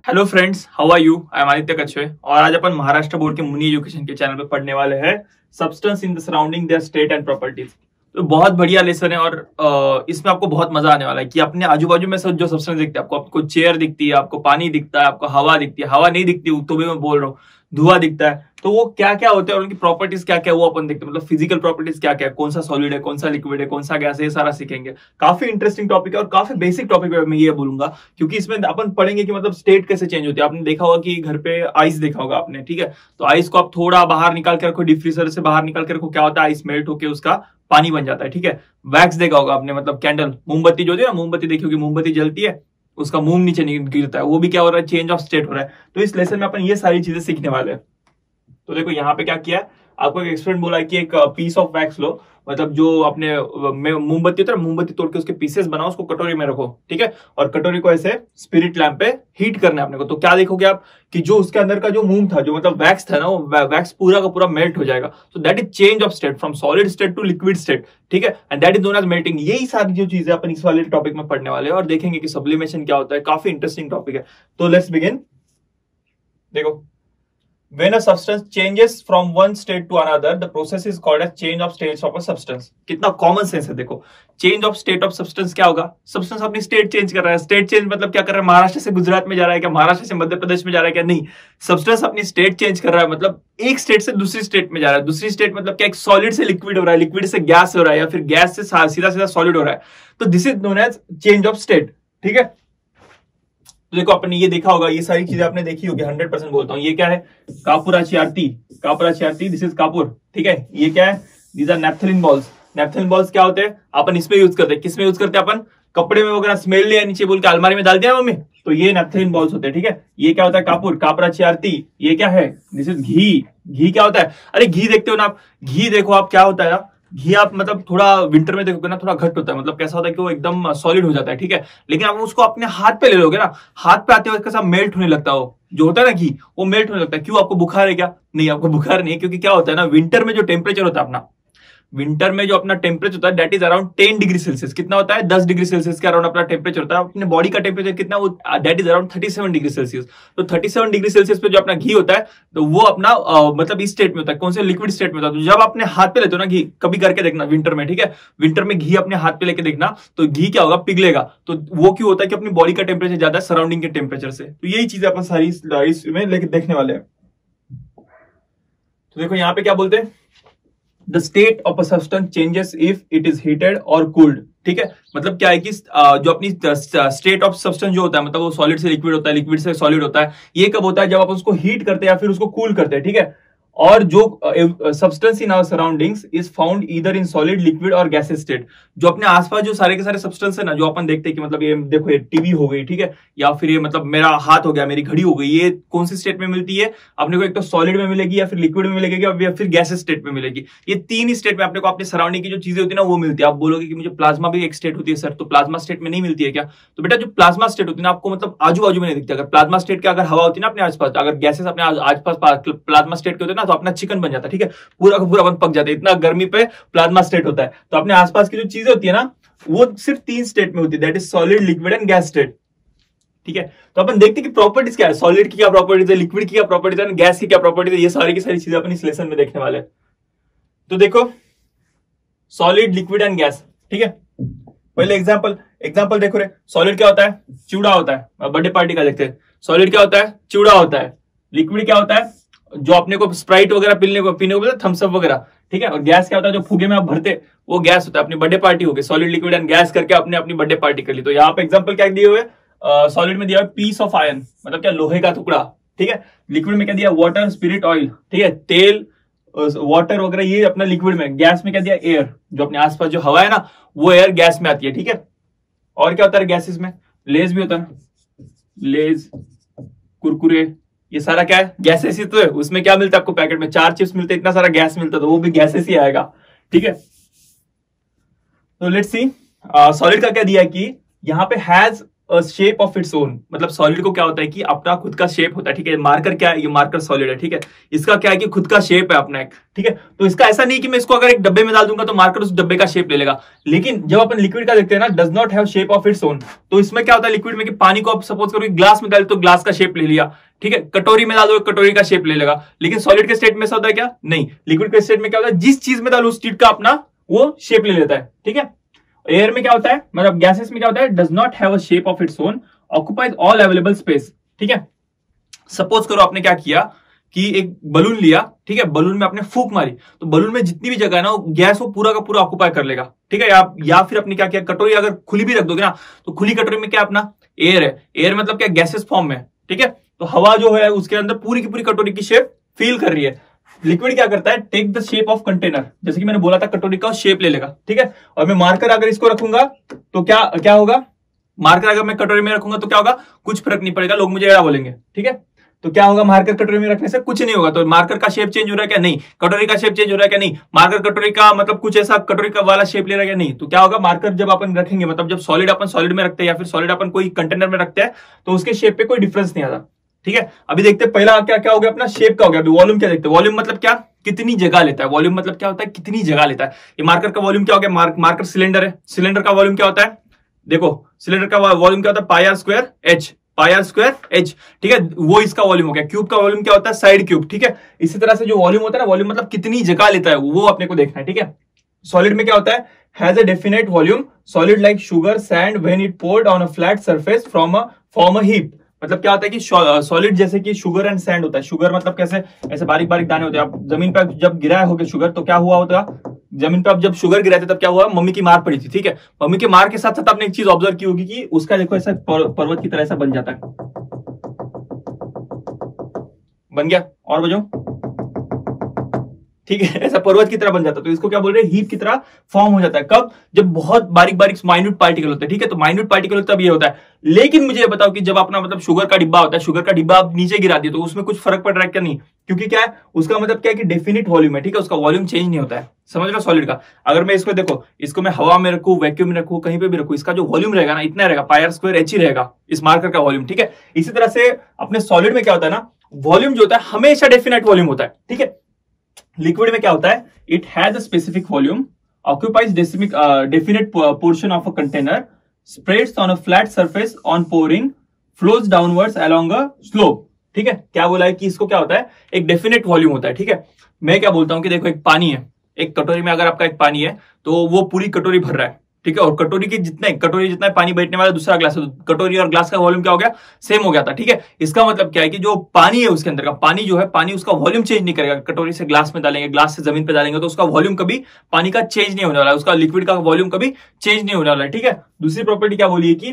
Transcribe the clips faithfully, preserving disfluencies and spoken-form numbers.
Hello friends, how are you? I am Aditya Kachhwe और आज अपन Maharashtra board के मुनि एजुकेशन के चैनल पे पढ़ने वाले हैं substance in the surrounding their state and properties. तो बहुत बढ़िया लेसन है और इसमें आपको बहुत मजा आने वाला है कि अपने आजू बाजू में सब जो सब्सटेंस दिखते हैं, आपको आपको चेयर दिखती है, आपको पानी दिखता है, आपको हवा दिखती है, हवा नहीं दिखती तो भी मैं बोल रहा हूँ, धुआं दिखता है, तो वो क्या क्या होते हैं और उनकी प्रॉपर्टीज क्या क्या वो अपन देखते हैं। मतलब फिजिकल प्रॉपर्टीज क्या क्या है, कौन सा सॉलिड है, कौन सा लिक्विड है, कौन सा गैस है, ये सारा सीखेंगे। काफी इंटरेस्टिंग टॉपिक है और काफी बेसिक टॉपिक है, मैं ये बोलूंगा, क्योंकि इसमें अपन पढ़ेंगे कि मतलब स्टेट कैसे चेंज होती है। आपने देखा होगा कि घर पे आइस देखा होगा आपने, ठीक है, तो आइस को आप थोड़ा बाहर निकाल के रखो, डिप फ्रीजर से बाहर निकाल के रखो, क्या होता है, आइस मेल्ट होकर उसका पानी बन जाता है, ठीक है। वैक्स देखा होगा आपने, मतलब कैंडल, मोमबत्ती जो होती है ना, मोमबत्ती देखी होगी, मोमबत्ती जलती है, उसका मोम नीचे गिरता है, वो भी क्या हो रहा है, चेंज ऑफ स्टेट हो रहा है। तो इस लेसन में अपन ये सारी चीजें सीखने वाले हैं। तो देखो यहाँ पे क्या किया है, आपको एक एक्सपेरिमेंट बोला है कि एक पीस ऑफ वैक्स लो, मतलब जो अपने मोमबत्ती होता है, मोमबत्ती तोड़ के उसके पीसेस बनाओ, उसको कटोरी में रखो, ठीक है, और कटोरी को ऐसे स्पिरिट लैंप पे हीट करना है अपने को। तो क्या देखोगे आप कि जो उसके अंदर का जो मोम था, जो मतलब वैक्स था ना, वो वैक्स पूरा का पूरा मेल्ट हो जाएगा। तो that is change of state from solid state to liquid state, ठीक है, and that is known as melting. यही सारी जो चीजें अपन इस वाले टॉपिक में पढ़ने वाले हैं और देखेंगे कि सब्लिमेशन क्या होता है। काफी इंटरेस्टिंग टॉपिक है। तो लेट्स बिगिन। देखो, when a substance changes from one state to another, the process is called as change of states of a substance। कितना कॉमन सेंस है। देखो, change of state of substance क्या होगा, substance अपनी state change कर रहा है। स्टेट चेंज मतलब क्या कर रहा है, महाराष्ट्र से गुजरात में जा रहा है क्या, महाराष्ट्र से मध्य प्रदेश में जा रहा है क्या, नहीं, सब्सटेंस अपनी स्टेट चेंज कर रहा है, मतलब एक स्टेट से दूसरी स्टेट में जा रहा है। दूसरी स्टेट मतलब क्या, एक सॉलिड से लिक्विड हो रहा है, लिक्विड से गैस हो रहा है, या फिर गैस से सीधा सीधा सॉलिड हो रहा है। तो this is known as change of state, ठीक है। तो देखो, आपने ये देखा होगा, ये सारी चीजें आपने देखी होगी, हंड्रेड परसेंट बोलता हूँ। ये क्या है, कापुराची आरती, कापुराची आरती, दिस इज कापुर, ठीक है। ये क्या है, these are naphthalene balls. Naphthalene balls क्या होते हैं, अपन इसमें यूज करते हैं। किसमें यूज करते हैं अपन, कपड़े में वगैरह, स्मेल लिया नीचे बोल के अलमारी में डाल दिया मम्मी, तो ये नैप्थेलिन बॉल्स होते हैं, ठीक है। ये क्या होता है, कापुर, कापुराची आरती। ये क्या है, दिस इज घी। घी क्या होता है, अरे घी देखते हो ना आप, घी देखो आप क्या होता है, घी आप मतलब थोड़ा विंटर में देखोगे ना, थोड़ा घट होता है, मतलब कैसा होता है कि वो एकदम सॉलिड हो जाता है, ठीक है। लेकिन आप उसको अपने हाथ पे ले लोगे ना, हाथ पे आते हुए कैसा मेल्ट होने लगता है, वो जो होता है ना घी, वो मेल्ट होने लगता है। क्यों, आपको बुखार है क्या? नहीं, आपको बुखार नहीं है, क्योंकि क्या होता है ना, विंटर में जो टेम्परेचर होता है अपना, विंटर में जो अपना टेम्परेचर होता है that is around ten degree Celsius. कितना होता है, दस डिग्री सेल्सियस के अराउंड अपना टेम्परेचर होता है। अपने बॉडी का टेम्परेचर कितना, वो that is around thirty seven degree Celsius. तो थर्टी सेवन डिग्री सेल्सियस पे जो अपना घी होता है, तो वो अपना आ, मतलब इस स्टेट में होता है, कौन से, लिक्विड स्टेट में होता है। तो जब अपने हाथ पे लेते हो ना घी, कभी करके देखना विंटर में, ठीक है, विंटर में घी अपने हाथ पे लेके देखना, तो घी क्या होगा, पिघलेगा। तो वो क्यों होता है कि अपनी बॉडी का टेम्परेचर ज्यादा है सराउंडिंग के टेम्परेचर से। तो यही चीजें अपन सारी इसमें लेके देखने वाले हैं। तो देखो यहाँ पे क्या बोलते हैं, The state of a substance changes if it is heated or cooled, ठीक है। मतलब क्या है कि जो अपनी स्टेट ऑफ सब्सटेंस जो होता है, मतलब वो सॉलिड से लिक्विड होता है, लिक्विड से सॉलिड होता है, ये कब होता है, जब आप उसको हीट करते हैं या फिर उसको कूल करते हैं, ठीक है। और जो substance in our surroundings is found either in solid, liquid और गैसेस स्टेट। जो अपने आसपास जो सारे के सारे सब्सटेंस है ना, जो अपन देखते हैं कि मतलब ये देखो, ये टीवी हो गई, ठीक है, या फिर ये मतलब मेरा हाथ हो गया, मेरी घड़ी हो गई, ये कौन सी स्टेट में मिलती है अपने को, एक तो सॉलिड में मिलेगी, या फिर लिक्विड में मिलेगी, या फिर गैसेस स्टेट में मिलेगी। ये तीन ही स्टेट में अपने को अपने सराउंडिंग की जो चीजें होती है ना, वो मिलती है। आप बोलोगे कि मुझे प्लाज्मा भी एक स्टेट होती है सर, तो प्लाज्मा स्टेट में नहीं मिलती है क्या? तो बेटा, जो प्लाज्मा स्टेट होती है ना, आपको मतलब आजू बाजू में नहीं दिखती। अगर प्लाज्मा स्टेट के अगर हवा होती है ना अपने आसपास, अगर गैसेस अपने आसपास प्लाज्मा स्टेट के होते हैं ना, तो अपना चिकन बन जाता है, ठीक है, पूरा का पूरा पक जाता है, इतना गर्मी पे प्लाज्मा स्टेट होता है। तो अपने आसपास की जो चीजें होती है ना, वो सिर्फ तीन स्टेट में होती है, that is solid, liquid and gas state, ठीक है। तो अपन देखते हैं कि प्रॉपर्टीज क्या है, सॉलिड की क्या प्रॉपर्टीज है, लिक्विड की क्या प्रॉपर्टीज है, गैस की क्या प्रॉपर्टीज है। ये सारी की सारी चीजें अपन इस लेसन में देखने वाले हैं। तो देखो, सॉलिड, लिक्विड एंड गैस, ठीक है। पहले एग्जांपल एग्जांपल देखो रे, सॉलिड क्या होता है, चूड़ा होता है, बर्थडे पार्टी का देखते हैं। सॉलिड क्या होता है, चूड़ा होता है। लिक्विड क्या होता है, जो अपने को स्प्राइट वगैरह पीने को पीने को थम्स अप वगैरह, ठीक है। और गैस क्या होता है, जो फुगे में आप भरते, वो गैस होता है। अपनी बर्थडे पार्टी हो गई, सॉलिड, लिक्विड एंड गैस करके आपने अपनी बर्थडे पार्टी कर ली। तो यहाँ पे एग्जांपल क्या दिए हुए, सॉलिड में दिया हुआ पीस ऑफ आयरन, मतलब क्या, लोहे का टुकड़ा, ठीक है। लिक्विड में क्या दिया, वाटर, स्पिरिट, ऑयल, ठीक है, तेल, वाटर वगैरह, ये अपना लिक्विड में। गैस में क्या दिया, एयर, जो अपने आसपास जो हवा है ना, वो एयर गैस में आती है, ठीक है। और क्या होता है गैसेस में, लेज भी होता है, लेज, कुरकुरे, ये सारा क्या है, गैसेस ही तो है। उसमें क्या मिलता है आपको, पैकेट में चार चिप्स मिलते हैं, इतना सारा गैस मिलता है, तो वो भी गैसेस ही आएगा, ठीक है। तो लेट्स सी, सॉलिड का क्या दिया है कि यहाँ पे has shape of its own. मतलब सॉलिड को क्या होता है कि अपना खुद का शेप होता है, ठीक है। मार्कर क्या है, ये मार्कर सॉलिड है, ठीक है। इसका क्या है कि खुद का शेप है अपना एक, ठीक है। तो इसका ऐसा नहीं कि मैं इसको अगर एक डब्बे में डाल दूंगा तो मार्कर उस डब्बे का शेप ले लेगा। लेकिन जब अपन लिक्विड का देखते हैं ना, does not have shape of its own, तो इसमें क्या होता है लिक्विड में कि पानी को आप सपोज करो ग्लास में डाल तो ग्लास का शेप ले लिया, ठीक है। कटोरी में डाल दो कटोरी का शेप ले लेगा। लेकिन सॉलिड के स्टेट में ऐसा होता है क्या? नहीं। लिक्विड के स्टेट में क्या होता है, जिस चीज में डालो उस चीज का अपना वो शेप ले लेता है, ठीक है। एयर में क्या होता है, मतलब गैसेस में क्या होता है, does not have a shape of its own, occupies all available space, ठीक है। सपोज करो आपने क्या किया कि एक बलून लिया, ठीक है। बलून में आपने फूंक मारी तो बलून में जितनी भी जगह है ना वो गैस वो पूरा का पूरा ऑक्युपाई कर लेगा, ठीक है। या, या फिर आपने क्या किया, कटोरी अगर खुली भी रख दोगे ना तो खुली कटोरी में क्या अपना एयर है। एयर मतलब क्या, गैसेस फॉर्म में, ठीक है। तो हवा जो है उसके अंदर पूरी की पूरी कटोरी की शेप फील कर रही है। लिक्विड क्या करता है, take the shape of container, जैसे कि मैंने बोला था कटोरी का शेप ले लेगा, ठीक है। और मैं मार्कर अगर इसको रखूंगा तो क्या क्या होगा, मार्कर अगर मैं कटोरी में रखूंगा तो क्या होगा, कुछ फर्क नहीं पड़ेगा, लोग मुझे एड़ा बोलेंगे, ठीक है। तो क्या होगा, मार्कर कटोरी में रखने से कुछ नहीं होगा। तो मार्कर का शेप चेंज हो रहा है क्या? नहीं। कटोरी का शेप चेंज हो रहा है क्या? नहीं। मार्कर कटोरी का मतलब कुछ ऐसा कटोरी का वाला शेप ले रहा है क्या? नहीं। तो क्या होगा, मार्कर जब अपन रखेंगे, मतलब जब सॉलिड अपन सॉलिड में रखते हैं या फिर सॉलिड अपन कोई कंटेनर में रखते हैं तो उसके शेप पे कोई डिफरेंस नहीं आता, ठीक है। अभी देखते हैं पहला क्या क्या हो गया, अपना शेप का हो गया। अभी वॉल्यूम क्या देखते हैं, वॉल्यूम मतलब क्या, कितनी जगह लेता है। वॉल्यूम मतलब क्या होता है, कितनी जगह लेता है। ये मार्कर का वॉल्यूम क्या हो गया, मार्क, मार्कर सिलेंडर है, सिलेंडर का वॉल्यूम क्या होता है, देखो सिलेंडर का वॉल्यूम क्या होता है, pi r square h, pi r square h, ठीक है। वो इसका वॉल्यूम हो गया। क्यूब का वॉल्यूम क्या होता है, साइड क्यूब, ठीक है। इसी तरह से जो वॉल्यूम होता है ना, वॉल्यूम मतलब कितनी जगह लेता है, वो अपने को देखना है, ठीक है। सॉलिड में क्या होता है, has a definite volume, solid like sugar sand when it poured on a flat surface from a form a heap. मतलब क्या होता है कि सॉलिड जैसे कि शुगर एंड सैंड होता है। शुगर मतलब कैसे, ऐसे बारीक बारीक दाने होते हैं। आप जमीन पर जब गिराया होगा शुगर तो क्या हुआ होता, जमीन पर जब शुगर गिराते तब क्या हुआ, मम्मी की मार पड़ी थी, ठीक है। मम्मी की मार के साथ साथ आपने एक चीज ऑब्जर्व की होगी कि उसका देखो ऐसा पर्वत की तरह ऐसा बन जाता है, बन गया, और बजाओ, ठीक है। ऐसा पर्वत की तरह बन जाता है। तो इसको क्या बोल रहे हैं, हीप की तरह फॉर्म हो जाता है। कब, जब बहुत बारीक बारीक माइन्यूट पार्टिकल होते हैं, ठीक है। तो माइन्यूट पार्टिकल तब ये होता है। लेकिन मुझे बताओ कि जब अपना मतलब शुगर का डिब्बा होता है, शुगर का डिब्बा आप नीचे गिरा दिए तो उसमें कुछ फर्क पड़ रहा है क्या? नहीं। क्योंकि क्या है, उसका मतलब क्या है कि डेफिनेट वॉल्यूम है, ठीक है। उसका वॉल्यूम चेंज नहीं होता है, समझ लो सॉलिड का। अगर मैं इसको देखो, इसको मैं हवा में रखूं, वैक्यूम में रखूं, कहीं पे भी रखूं, इसका जो वॉल्यूम रहेगा ना इतना रहेगा, पाई आर स्क्वायर एच ही रहेगा इस मार्कर का वॉल्यूम, ठीक है। इसी तरह से अपने सॉलिड में क्या होता है ना, वॉल्यूम जो होता है हमेशा डेफिनेट वॉल्यूम होता है, ठीक है। लिक्विड में क्या होता है, it has a specific volume, occupies definite portion of a container, spreads on a flat surface on pouring, flows downwards along a slope, ठीक है। क्या बोला है कि इसको क्या होता है, एक डेफिनेट वॉल्यूम होता है, ठीक है। मैं क्या बोलता हूं कि देखो एक पानी है, एक कटोरी में अगर आपका एक पानी है तो वो पूरी कटोरी भर रहा है, ठीक है। और कटोरी के जितने कटोरी जितना पानी बैठने वाला दूसरा ग्लास है, तो कटोरी और ग्लास का वॉल्यूम क्या हो गया, सेम हो गया था, ठीक है। इसका मतलब क्या है कि जो पानी है उसके अंदर का पानी जो है, पानी उसका वॉल्यूम चेंज नहीं करेगा। कटोरी से ग्लास में डालेंगे, ग्लास से जमीन पे डालेंगे तो उसका वॉल्यूम कभी पानी का चेंज नहीं होने वाला है, उसका लिक्विड का वॉल्यूम कभी चेंज नहीं होने वाला है, ठीक है। दूसरी प्रॉपर्टी क्या बोली है कि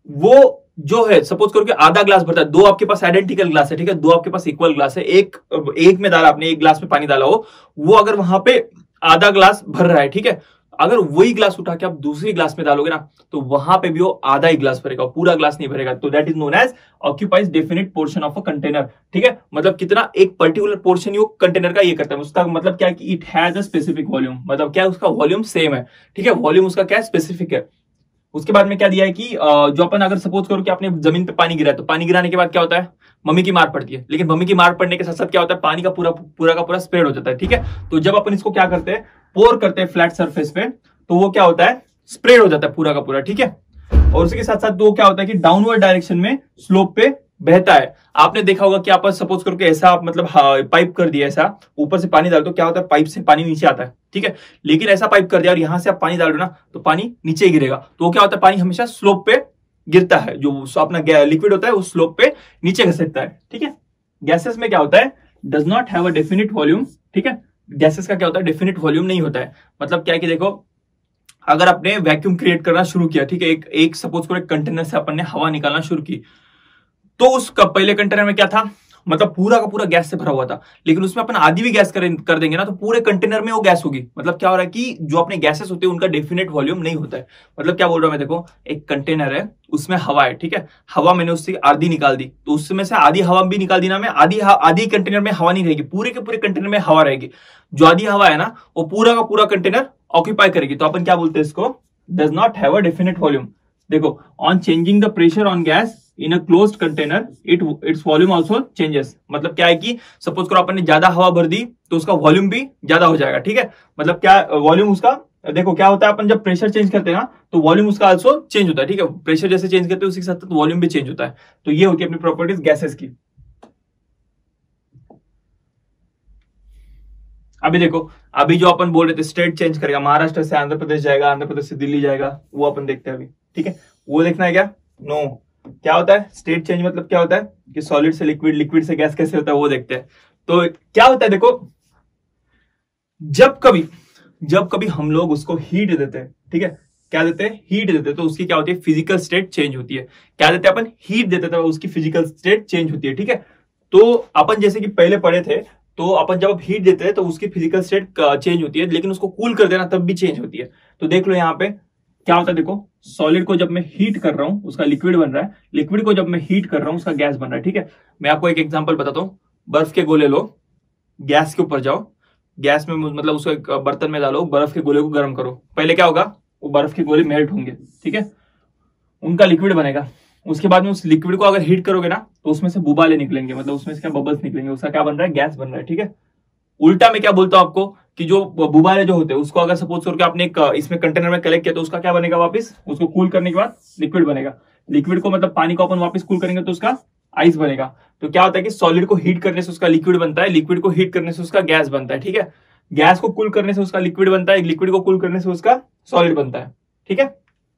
वो जो है, सपोज करो कि आधा ग्लास भरता है, दो आपके पास आइडेंटिकल ग्लास है, ठीक है। दो आपके पास इक्वल ग्लास है, एक एक में डाला आपने, एक ग्लास में पानी डाला हो, वो अगर वहां पे आधा ग्लास भर रहा है, ठीक है। अगर वही ग्लास उठा के आप दूसरी ग्लास में डालोगे ना तो वहां पे भी वो आधा ही ग्लास भरेगा, पूरा ग्लास नहीं भरेगा। तो that is known as occupies definite portion of a container, ठीक है। मतलब कितना, एक पर्टिकुलर पोर्शन वो कंटेनर का ये करता है। उसका मतलब क्या है कि it has a specific volume, मतलब क्या है, उसका वॉल्यूम सेम है, ठीक है। वॉल्यूम उसका क्या है, स्पेसिफिक है। उसके बाद में क्या दिया है कि जो अपन अगर सपोज करो कि आपने जमीन पे पानी गिरा है, तो पानी गिराने के बाद क्या होता है, मम्मी की मार पड़ती है। लेकिन मम्मी की मार पड़ने के साथ साथ क्या होता है, पानी का पूरा पूरा का पूरा स्प्रेड हो जाता है, ठीक है। तो जब अपन इसको क्या करते हैं, पोर करते हैं फ्लैट सरफेस पे, तो वो क्या होता है, स्प्रेड हो जाता है पूरा का पूरा, ठीक है। और उसके साथ साथ वो क्या होता है कि डाउनवर्ड डायरेक्शन में स्लोप पे बहता है। आपने देखा होगा कि आप सपोज करके ऐसा आप मतलब पाइप कर दिया, ऐसा ऊपर से पानी डाल तो क्या होता है, पाइप से पानी नीचे आता है, ठीक है। लेकिन ऐसा पाइप कर दिया और यहां से आप पानी डाल दो ना तो पानी नीचे गिरेगा। तो क्या होता है, पानी हमेशा स्लोप पे गिरता है, जो अपना लिक्विड होता है उस स्लोप पे नीचे घसीटता है, ठीक है। गैसेस में क्या होता है, does not have a definite volume, ठीक है। गैसेस का क्या होता है, डेफिनिट वॉल्यूम नहीं होता है। मतलब क्या है कि देखो, अगर आपने वैक्यूम क्रिएट करना शुरू किया, ठीक है, एक एक सपोज करो एक कंटेनर से अपन ने हवा निकालना शुरू की, तो उस पहले कंटेनर में क्या था, मतलब पूरा का पूरा गैस से भरा हुआ था। लेकिन उसमें अपन आधी भी गैस कर, कर देंगे ना तो पूरे कंटेनर में वो गैस होगी। मतलब क्या हो रहा है कि जो अपने गैसेस होते हैं उनका डेफिनेट वॉल्यूम नहीं होता है। मतलब क्या बोल रहा हूं मैं, देखो एक कंटेनर है, उसमें हवा है, ठीक है। हवा मैंने उससे आधी निकाल दी, तो उसमें से आधी हवा भी निकाल दी ना मैं, आधी आधी कंटेनर में हवा नहीं रहेगी, पूरे के पूरे कंटेनर में हवा रहेगी। जो आधी हवा है ना वो पूरा का पूरा कंटेनर ऑक्यूपाई करेगी। तो अपन क्या बोलते हैं इसको, does not have a definite volume. देखो, on changing the pressure on gas in a closed container it its volume also changes. मतलब क्या है कि सपोज करो अपन ने ज्यादा हवा भर दी तो उसका वॉल्यूम भी ज्यादा हो जाएगा, ठीक है। मतलब क्या वॉल्यूम उसका, देखो क्या होता है, अपन जब प्रेशर चेंज करते हैं ना तो वॉल्यूम उसका आल्सो चेंज होता है, ठीक है। प्रेशर जैसे चेंज करते हैं उसी के साथ वॉल्यूम भी चेंज होता है। तो ये होती है अपनी प्रॉपर्टीज गैसेस की। अभी देखो, अभी जो अपन बोल रहे थे स्टेट चेंज करेगा, महाराष्ट्र से आंध्र प्रदेश जाएगा, आंध्र प्रदेश से दिल्ली जाएगा, वो अपन देखते हैं अभी, ठीक है। वो देखना है क्या? No no. क्या होता है स्टेट चेंज? मतलब क्या होता है कि सॉलिड से लिक्विड, लिक्विड से गैस कैसे होता है वो देखते हैं। तो क्या होता है देखो, जब कभी जब कभी हम लोग उसको हीट देते हैं, ठीक है, क्या देते हैं? हीट देते हैं, तो उसकी क्या होती है? फिजिकल स्टेट चेंज होती है। क्या देते हैं अपन? हीट देते हैं, तो उसकी फिजिकल स्टेट चेंज होती है, ठीक है। तो अपन जैसे कि पहले पढ़े थे, तो अपन जब हीट देते हैं तो उसकी फिजिकल स्टेट चेंज होती है, लेकिन उसको कूल कर देना तब भी चेंज होती है। तो देख लो यहाँ पे क्या होता है, देखो सॉलिड को जब मैं हीट कर रहा हूं उसका लिक्विड बन रहा है, लिक्विड को जब मैं हीट कर रहा हूं उसका गैस बन रहा है, ठीक है। मैं आपको एक एग्जांपल बताता हूं। बर्फ के गोले लो, गैस के ऊपर जाओ, गैस में मतलब उसको एक बर्तन में डालो, बर्फ के गोले को गर्म करो। पहले क्या होगा? वो बर्फ के गोले मेल्ट होंगे, ठीक है, उनका लिक्विड बनेगा। उसके बाद में उस लिक्विड को अगर हीट करोगे ना तो उसमें से बुबाले निकलेंगे, मतलब उसमें से क्या बबल्स निकलेंगे, उसका क्या बन रहा है? गैस बन रहा है, ठीक है। उल्टा मैं क्या बोलता हूं आपको कि जो बुबाले जो होते हैं उसको अगर सपोज करके आपने एक इसमें कंटेनर में कलेक्ट किया तो उसका क्या बनेगा? वापस उसको कूल करने के बाद लिक्विड बनेगा। लिक्विड को मतलब पानी को अपन वापस कूल करेंगे तो उसका आइस बनेगा। तो क्या होता है कि सॉलिड को हीट करने से उसका लिक्विड बनता है, लिक्विड को हीट करने से उसका गैस बनता है, ठीक है। गैस को कूल करने से उसका लिक्विड बनता है, लिक्विड को कूल करने से उसका सॉलिड बनता है, ठीक है।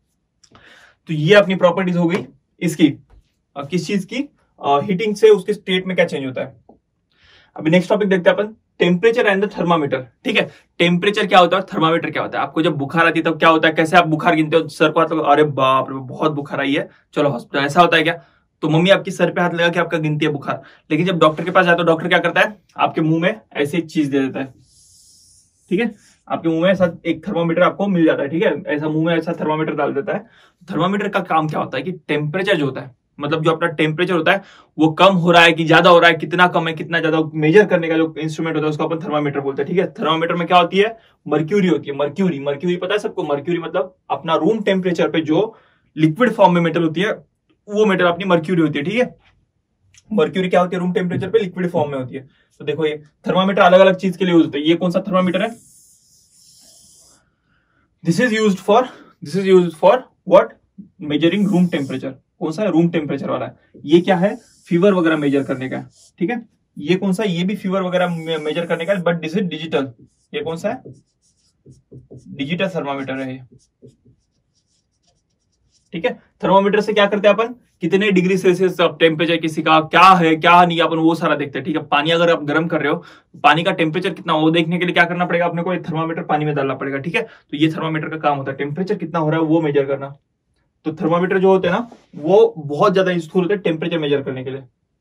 तो ये अपनी प्रॉपर्टीज हो गई इसकी, किस चीज की? हीटिंग से उसके स्टेट में क्या चेंज होता है। अभी नेक्स्ट टॉपिक देखते हैं अपन, टेम्परेचर एंड द थर्मामीटर, ठीक है। टेम्परेचर क्या होता है, थर्मामीटर क्या होता है। आपको जब बुखार आती है तब क्या होता है, कैसे आप बुखार गिनते हो? सर को हाथ लगा, अरे बाप रे बहुत बुखार आई है, चलो हॉस्पिटल, ऐसा होता है क्या? तो मम्मी आपकी सर पे हाथ लगा के आपका गिनती है बुखार। लेकिन जब डॉक्टर के पास जाए तो डॉक्टर क्या करता है? आपके मुंह में ऐसी एक चीज दे देता है, ठीक है। आपके मुंह में ऐसा एक थर्मामीटर आपको मिल जाता है, ठीक है, ऐसा मुंह में ऐसा थर्मामीटर डाल देता है। थर्मामीटर का काम क्या होता है कि टेम्परेचर जो होता है, मतलब जो अपना टेम्परेचर होता है वो कम हो रहा है कि ज्यादा हो रहा है, कितना कम है कितना ज्यादा, मेजर करने का जो इंस्ट्रूमेंट होता है उसको अपन थर्मामीटर बोलते हैं, ठीक है। थर्मामीटर में क्या होती है? मर्क्यूरी होती है। मर्क्यूरी मर्क्यूरी पता है सबको? मर्क्यूरी मतलब अपना रूम टेम्परेचर पे जो लिक्विड फॉर्म में मेटल होती है वो मेटल अपनी मर्क्यूरी होती है, ठीक है। मर्क्यूरी क्या होती है? रूम टेम्परेचर पे लिक्विड फॉर्म में होती है। तो देखो ये थर्मामीटर अलग अलग चीज के लिए यूज होता है। ये कौन सा थर्मामीटर है? This is used for this is used for what? Measuring room temperature. कौन सा है? रूम टेम्परेचर वाला है। ये क्या है? फीवर वगैरह मेजर करने का, ठीक है। ये कौन सा? ये भी फीवर वगैरह मेजर करने का, बट दिस इज डिजिटल। ये कौन सा है? डिजिटल थर्मामीटर है ये, ठीक है। थर्मामीटर से क्या करते हैं अपन? कितने डिग्री सेल्सियस टेम्परेचर किसी का क्या है क्या नहीं, अपन वो सारा देखते हैं, ठीक है। पानी अगर आप गर्म कर रहे हो, पानी का टेम्परेचर कितना वो देखने के लिए क्या करना पड़ेगा अपने को? एक थर्मामीटर पानी में डालना पड़ेगा, ठीक है। तो ये थर्मामीटर का काम होता है, टेम्परेचर कितना हो रहा है वो मेजर करना। तो थर्मामीटर जो होते हैं ना वो बहुत ज्यादा यूजफुल होते हैं टेम्परेचर मेजर करने के लिए।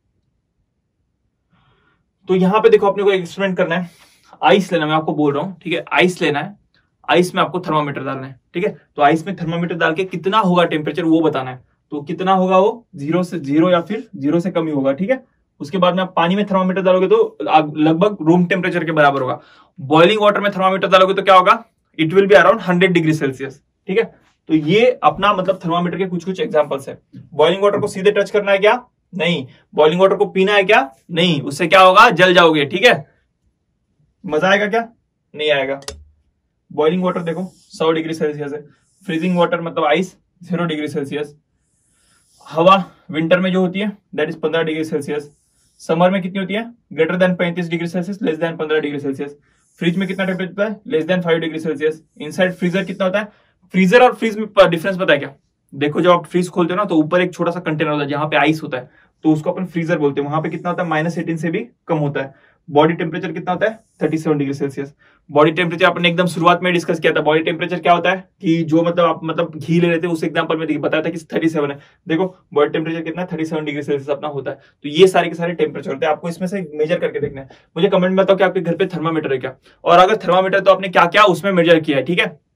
तो यहां पे देखो अपने को एक एक्सपेरिमेंट करना है, आइस लेना, मैं आपको बोल रहा हूं, ठीक है। आइस लेना है, आइस में आपको थर्मामीटर डालना है, ठीक है। तो आइस में थर्मामीटर डाल के कितना होगा टेम्परेचर वो बताना है। तो कितना होगा वो? जीरो से जीरो या फिर जीरो से कम ही होगा, ठीक है। उसके बाद में आप पानी में थर्मामीटर डालोगे तो लगभग रूम टेम्परेचर के बराबर होगा। बॉइलिंग वाटर में थर्मामीटर डालोगे तो क्या होगा? It will be around hundred degree Celsius, ठीक है। तो ये अपना मतलब थर्मामीटर के कुछ कुछ एग्जांपल्स है। बॉइलिंग वाटर को सीधे टच करना है क्या? नहीं। बॉइलिंग वाटर को पीना है क्या? नहीं। उससे क्या होगा? जल जाओगे, ठीक है। मजा आएगा क्या? नहीं आएगा। बॉइलिंग वाटर देखो सौ डिग्री सेल्सियस है, फ्रीजिंग वाटर मतलब आइस जीरो डिग्री सेल्सियस, हवा विंटर में जो होती है दैट इज पंद्रह डिग्री सेल्सियस, समर में कितनी होती है? ग्रेटर देन पैंतीस डिग्री सेल्सियस, लेस देन पंद्रह डिग्री सेल्सियस। फ्रिज में कितना टेम्परेचर होता है? Less than five degree Celsius. Inside freezer कितना होता है? फ्रीजर और फ्रीज में डिफरेंस पता है क्या? देखो जब आप फ्रीज खोलते हो ना तो ऊपर एक छोटा सा कंटेनर होता है जहां पे आइस होता है, तो उसको अपन फ्रीजर बोलते हैं। वहां पे कितना होता है? माइनस एटीन से भी कम होता है। बॉडी टेम्परेचर कितना होता है? Thirty seven degree Celsius. Body temperature अपन ने एकदम शुरुआत में डिस्कस किया था। बॉडी टेम्परेचर क्या होता है कि जो मतलब आप मतलब घी ले लेते हैं, उस एग्जांपल में बताया था कि थर्टी सेवन है। देखो बॉडी टेम्परेचर कितना? थर्टी सेवन डिग्री सेल्सियस अपना होता है। तो ये सारे के सारे टेम्परेचर होते हैं, आपको इसमें से मेजर करके देखना है। मुझे कमेंट में बताओ कि आपके घर पे थर्मामीटर है क्या, और अगर थर्मामीटर तो आपने क्या क्या उसमें मेजर किया है, ठीक है।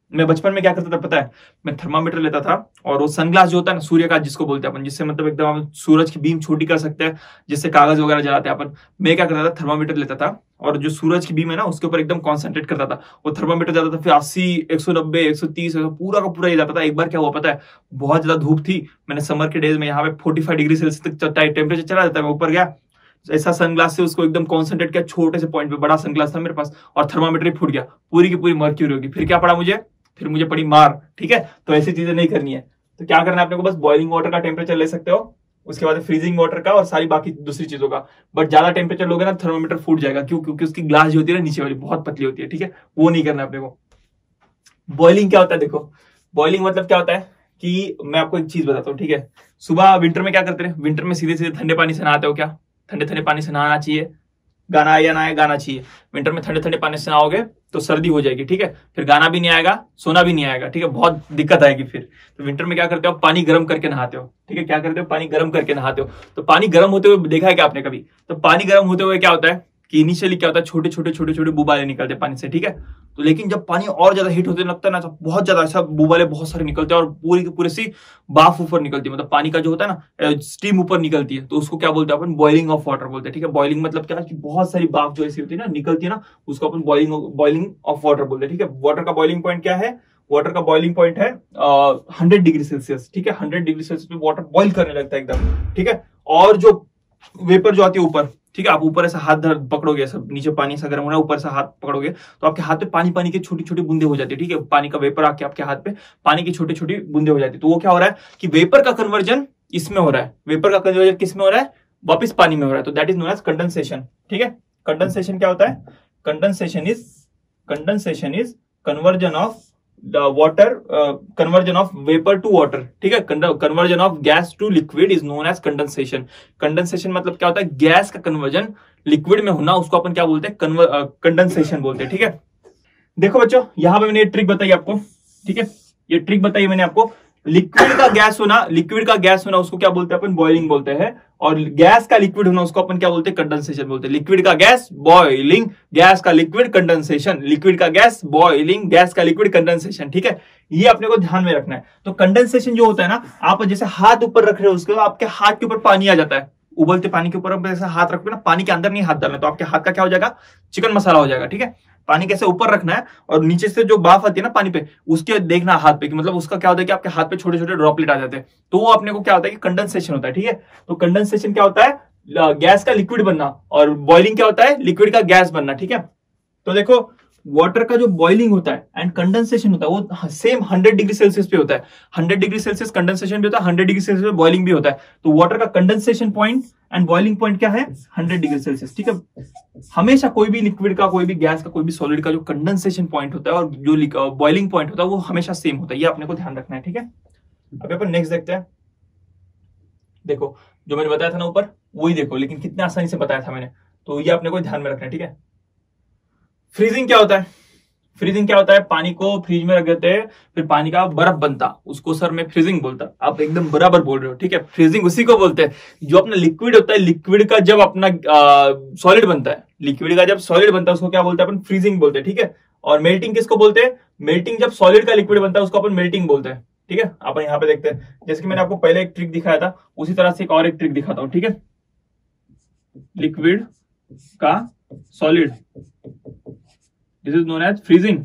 मैं बचपन में क्या करता था पता है, मैं थर्मामीटर लेता था और वो सनग्लास जो होता है ना, सूर्य का जिसको बोलते हैं अपन, जिससे मतलब एकदम हम सूरज की बीम छोटी कर सकते हैं, जिससे कागज वगैरह जलाते हैं अपन। मैं क्या करता था, थर्मामीटर लेता था और जो सूरज की बीम है ना उसके ऊपर एकदम कॉन्सेंट्रेट करता था। वो थर्मामीटर जाता था फिर अस्सी, एक सौ नब्बे, एक सौ तीस, पूरा का पूरा ये जाता था। एक बार क्या हुआ पता है, बहुत ज्यादा धूप थी, मैंने समर के डेज में यहाँ पे फोर्टी फाइव डिग्री सेल्सियस तक टेम्परेचर चला जाता है, मैं ऊपर गया, ऐसा सनग्लास से उसको एकदम कॉन्सेंट्रेट किया, छोटे से पॉइंट पे, बड़ा सनग्लास था मेरे पास, और थर्मामीटर ही फूट गया, पूरी की पूरी मर्क्यूरी होगी। फिर क्या पड़ा मुझे, फिर मुझे पड़ी मार। ठीक है, तो ऐसी चीजें नहीं करनी है। तो क्या करना है आपने को, बस बॉइलिंग वाटर का टेम्परेचर ले सकते हो, उसके बाद फ्रीजिंग वाटर का और सारी बाकी दूसरी चीजों का। बट ज्यादा टेम्परेचर लोगे ना थर्मामीटर फूट जाएगा। क्यों? क्योंकि उसकी ग्लास जो होती है ना नीचे वाली बहुत पतली होती है। ठीक है, वो नहीं करना है अपने को। बॉइलिंग क्या होता है, देखो बॉइलिंग मतलब क्या होता है कि मैं आपको एक चीज बताता हूँ। ठीक है, सुबह विंटर में क्या करते हैं, विंटर में सीधे सीधे ठंडे पानी से नहाते हो क्या? ठंडे ठंडे पानी से नहाना चाहिए, गाना आए या ना आए गाना चाहिए। विंटर में ठंडे ठंडे पानी से नहाओगे तो सर्दी हो जाएगी। ठीक है, फिर गाना भी नहीं आएगा, सोना भी नहीं आएगा। ठीक है, बहुत दिक्कत आएगी फिर। तो विंटर में क्या करते हो, पानी गर्म करके नहाते हो। ठीक है, क्या करते हो, पानी गर्म करके नहाते हो। तो पानी गर्म होते हुए देखा है क्या आपने कभी? तो पानी गर्म होते हुए क्या होता है कि इनिशियली क्या होता है, छोटे छोटे छोटे छोटे बुबाले निकलते हैं पानी से। ठीक है, तो लेकिन जब पानी और ज्यादा हीट होने लगता है ना, तो बहुत ज्यादा ऐसा बुबाले बहुत सारे निकलते हैं और पूरी की पूरी सी बाफ ऊपर निकलती है, मतलब पानी का जो होता है ना स्टीम ऊपर निकलती है। तो उसको क्या बोलते हैं अपन, बॉइलिंग ऑफ वाटर बोलते हैं। ठीक है, बॉइलिंग मतलब क्या है कि बहुत सारी बाफ जो ऐसी होती है ना, निकलती है ना, उसको अपन बॉइलिंग बॉइलिंग ऑफ वाटर बोलते हैं। ठीक है, वाटर का बॉइलिंग पॉइंट क्या है, वाटर का बॉइलिंग पॉइंट है हंड्रेड डिग्री सेल्सियस। ठीक है, हंड्रेड डिग्री सेल्सियस पे वाटर बॉइल करने लगता है एकदम। ठीक है, और जो वेपर जो आती है ऊपर, ठीक है, आप ऊपर ऐसा हाथ धर पकड़ोगे, सब नीचे पानी ऐसा गर्म हो रहा है, ऊपर से हाथ पकड़ोगे तो आपके हाथ पे पानी पानी की छोटी छोटी बूंदे हो जाती है। ठीक है, पानी का वेपर आके आपके हाथ पे पानी की छोटी छोटी बूंदे हो जाती है। तो वो क्या हो रहा है कि वेपर का कन्वर्जन इसमें हो रहा है, वेपर का कन्वर्जन किस में हो रहा है, वापस पानी में हो रहा है। तो that is known as condensation. ठीक है, कंडेंसेशन क्या होता है, condensation is condensation is conversion of the water uh, conversion of vapor to water। ठीक है, conversion of gas to liquid is known as condensation। condensation मतलब क्या होता है, गैस का कन्वर्जन लिक्विड में होना, उसको अपन क्या बोलते हैं, कंडेंसेशन बोलते हैं। ठीक है, देखो बच्चों यहां पे मैंने ये ट्रिक बताई आपको। ठीक है, ये ट्रिक बताई मैंने आपको। लिक्विड का गैस होना, लिक्विड का गैस होना उसको क्या बोलते हैं अपन, बॉइलिंग बोलते हैं। और गैस का लिक्विड होना उसको अपन क्या बोलते हैं, कंडेंसेशन बोलते हैं। लिक्विड का गैस बॉइलिंग, गैस का लिक्विड कंडेंसेशन, लिक्विड का गैस बॉइलिंग, गैस का लिक्विड कंडेंसेशन। ठीक है, ये अपने को ध्यान में रखना है। तो कंडेंसेशन जो होता है ना, आप जैसे हाथ ऊपर रख रहे हो, उसके आपके हाथ के ऊपर पानी आ जाता है, उबलते पानी के ऊपर आप ऐसा हाथ रखोगे ना, पानी के अंदर नहीं हाथ डालना, तो आपके हाथ का क्या हो जाएगा, चिकन मसाला हो जाएगा। ठीक है, पानी कैसे ऊपर रखना है और नीचे से जो बाफ आती है ना पानी पे, उसके देखना हाथ पे कि मतलब उसका क्या होता है कि आपके हाथ पे छोटे छोटे ड्रॉपलेट आ जाते हैं। तो वो अपने को क्या होता है कि कंडेंसेशन होता है। ठीक है, तो कंडेंसेशन क्या होता है, गैस का लिक्विड बनना, और बॉइलिंग क्या होता है, लिक्विड का गैस बनना। ठीक है, तो देखो वाटर का जो बॉइलिंग होता है एंड कंडेंसेशन होता है वो सेम हंड्रेड डिग्री सेल्सियस पे होता है। हंड्रेड डिग्री सेल्सियस कंडेंसेशन भी होता है, हंड्रेड डिग्री सेल्सियस पे बॉइलिंग भी होता है। तो वाटर का condensation point and boiling point क्या है, हंड्रेड डिग्री सेल्सियस। ठीक है, हमेशा कोई भी लिक्विड का, कोई भी गैस का, कोई भी सॉलिड का जो कंडेंसेशन पॉइंट होता है और जो बॉइलिंग पॉइंट होता है वो हमेशा सेम होता है। ये अपने को ध्यान रखना है। ठीक है, अभी अपन नेक्स्ट देखते हैं। देखो जो मैंने बताया था ना ऊपर, वही देखो, लेकिन कितने आसानी से बताया था मैंने, तो ये अपने को ध्यान में रखना है। ठीक है, फ्रीजिंग क्या होता है, फ्रीजिंग क्या होता है, पानी को फ्रिज में रख देते हैं, फिर पानी का बर्फ बनता, उसको सर मैं फ्रीजिंग बोलता। आप एकदम बराबर बोल रहे हो। ठीक है, फ्रीजिंग उसी को बोलते हैं जो अपना लिक्विड होता है, लिक्विड का जब अपना सॉलिड बनता है, लिक्विड का जब सॉलिड बनता है उसको क्या बोलते हैं अपन, फ्रीजिंग बोलते हैं। ठीक है, और मेल्टिंग किसको बोलते हैं, मेल्टिंग जब सॉलिड का लिक्विड बनता है उसको अपन मेल्टिंग बोलते हैं। ठीक है, अपन यहाँ पे देखते हैं, जैसे कि मैंने आपको पहले एक ट्रिक दिखाया था, उसी तरह से एक और एक ट्रिक दिखाता हूं। ठीक है, लिक्विड का solid, this is known as freezing,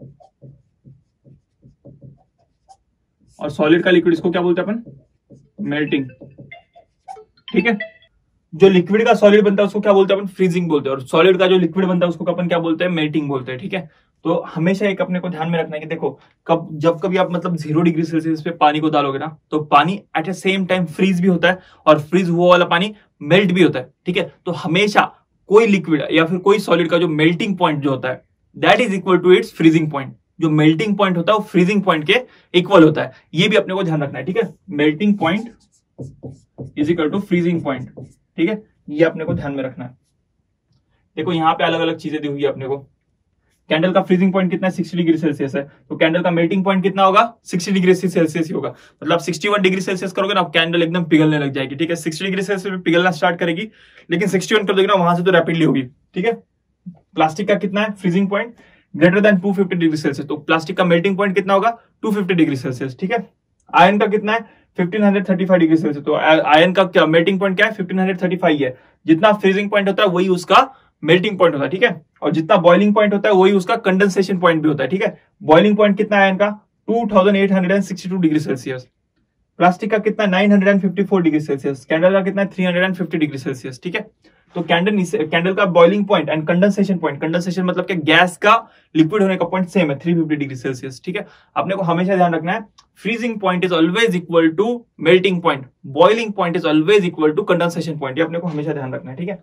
और सॉलिड का लिक्विड इसको क्या बोलते हैं अपन, मेल्टिंग। ठीक है, जो लिक्विड का सॉलिड बनता है उसको क्या बोलते हैं अपन, फ्रीजिंग बोलते हैं, और सॉलिड का जो लिक्विड बनता है उसको अपन क्या बोलते हैं, मेल्टिंग बोलते हैं। ठीक है, तो हमेशा एक अपने को ध्यान में रखना है कि देखो कब जब कभी आप मतलब जीरो डिग्री सेल्सियस पे पानी को डालोगे ना, तो पानी at a same time freeze भी होता है और फ्रीज हुआ वाला पानी मेल्ट भी होता है। ठीक है, तो हमेशा कोई लिक्विड या फिर कोई सॉलिड का जो मेल्टिंग पॉइंट जो होता है that is equal to its freezing point. जो मेल्टिंग पॉइंट होता है वो फ्रीजिंग पॉइंट के इक्वल होता है। ये भी अपने को ध्यान रखना है। ठीक है, melting point is equal to freezing point. ठीक है, ये अपने को ध्यान में रखना है। देखो यहाँ पे अलग अलग चीजें दी हुई है अपने को। कैंडल का फ्रीजिंग पॉइंट कितना है, सिक्सटी डिग्री सेल्सियस है, तो कैंडल का मेल्टिंग पॉइंट कितना होगा, सिक्सटी डिग्री सेल्सियस ही होगा। मतलब सिक्सटी वन डिग्री सेल्सियस करोगे ना, कैंडल एकदम पिघलने लग जाएगी। ठीक है, सिक्सटी डिग्री सेल्सियस पे पिघलना स्टार्ट करेगी, लेकिन सिक्सटी वन कर दोगे ना वहां से तो रैपिडली होगी। ठीक है, प्लास्टिक का कितना है freezing point, greater than two fifty degree Celsius, तो प्लास्टिक का मेल्टिंग पॉइंट कितना होगा टू फिफ्टी डिग्री सेल्सियस, ठीक है। आयरन का कितना है fifteen thirty five degree Celsius, तो आयरन का क्या मेल्टिंग पॉइंट क्या है फिफ्टीन थर्टी फाइव है। जितना फ्रीजिंग पॉइंट होता है वही उसका मेल्टिंग पॉइंट होता है, ठीक है। और जितना बॉइलिंग पॉइंट होता है वही उसका कंडेंसेशन पॉइंट भी होता है, ठीक है। बॉइलिंग पॉइंट कितना है इनका two thousand eight hundred sixty two degree Celsius, plastic का कितना nine hundred fifty four degree Celsius, candle का कितना three hundred fifty degree Celsius, ठीक है। तो कैंडल कैंडल का boiling point and condensation point, condensation मतलब कि गैस का लिक्विड होने का पॉइंट सेम है थ्री फिफ्टी डिग्री सेल्सियस, ठीक है। आपने को हमेशा ध्यान रखना है freezing point is always equal to melting point, boiling point is always equal to condensation point, ये अपने को हमेशा ध्यान रखना है, ठीक है।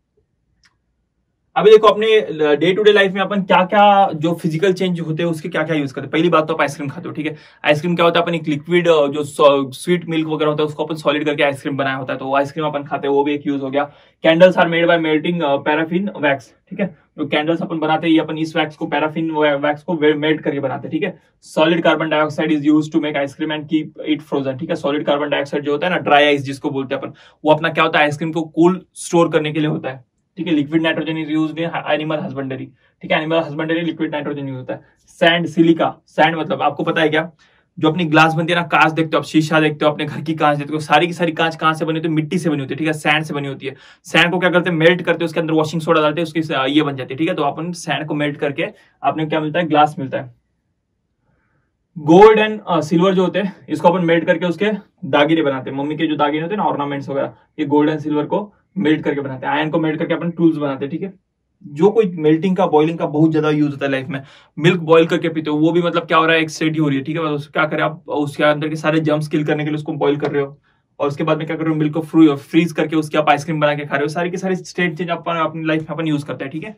अभी देखो अपने डे टू डे लाइफ में अपन क्या क्या जो फिजिकल चेंज होते हैं उसके क्या क्या यूज करते हैं। पहली बात तो आप आइसक्रीम खाते हो, ठीक है। आइसक्रीम क्या होता है अपन एक लिक्विड जो स्वीट मिल्क वगैरह होता है उसको अपन सॉलिड करके आइसक्रीम बनाया होता है, तो आइसक्रीम अपन खाते हैं, वो भी एक यूज हो गया। Candles are made by melting paraffin wax, ठीक है। जो कैंडल्स अपन बनाते हैं ये अपन इस वैक्स को पैराफिन वैक्स को मेल्ट करके बनाते हैं, ठीक है। Solid carbon dioxide is used to make ice cream and keep it frozen, ठीक है। सॉलिड कार्बन डाइऑक्साइड जो होता है ना ड्राई आइस जिसको बोलते हैं अपन, वो अपना क्या होता है आइसक्रीम को कूल स्टोर करने के लिए होता है, ठीक है। Liquid nitrogen is used in animal husbandry, ठीक है। Animal husbandry liquid nitrogen use होता है। सैंड सिलिका, सैंड मतलब आपको पता है क्या जो अपनी ग्लास बनती है ना, कांच देखते हो आप, शीशा देखते हो, अपने घर की कांच देखते हो, सारी की सारी कांच कहां से बनी होती है मिट्टी से बनी होती है, ठीक है। सैंड से बनी होती है। सैंड को क्या करते हैं मेल्ट करते हैं, उसके अंदर वॉशिंग सोडा डालते हैं, उसकी ये बन जाती है, ठीक है। तो अपन सैंड को मेल्ट करके आपने क्या मिलता है ग्लास मिलता है। गोल्ड एंड सिल्वर जो होते हैं इसको अपन मेल्ट करके उसके दागिने बनाते हैं, मम्मी के जो दागिने होते हैं ना ऑर्नामेंट्स वगैरह, ये गोल्ड एंड सिल्वर को मेल्ट करके बनाते हैं। आयरन को मेल्ट करके अपन टूल्स बनाते हैं, ठीक है। जो कोई मेल्टिंग का बॉइलिंग का बहुत ज्यादा यूज होता है लाइफ में। मिल्क बॉईल करके पीते हो, वो भी मतलब क्या हो रहा है एक स्टेडी हो रही है, ठीक है। उसको क्या करें आप उसके अंदर के सारे जर्म्स किल करने के लिए उसको बॉईल कर रहे हो, और उसके बाद में क्या कर रहे हो मिल्क को फ्रीज करके उसकी आप आइसक्रीम बना के खा रहे हो। सारी की सारी स्टेट चेंज अपन अपनी लाइफ में अपन यूज करते हैं, ठीक है।